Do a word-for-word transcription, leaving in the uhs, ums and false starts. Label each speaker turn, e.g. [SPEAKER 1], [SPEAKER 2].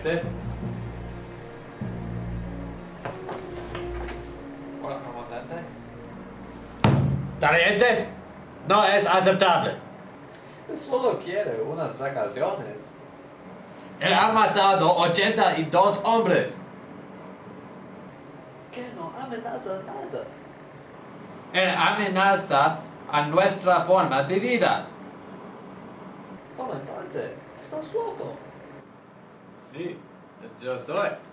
[SPEAKER 1] Tariente.
[SPEAKER 2] Hola, comandante.
[SPEAKER 1] Tariente, no es aceptable.
[SPEAKER 2] Solo quiere unas vacaciones.
[SPEAKER 1] Él ha matado ochenta y dos hombres.
[SPEAKER 2] Que no amenaza nada.
[SPEAKER 1] Él amenaza a nuestra forma de vida.
[SPEAKER 2] Comandante, estás loco.
[SPEAKER 1] Sí, yo soy.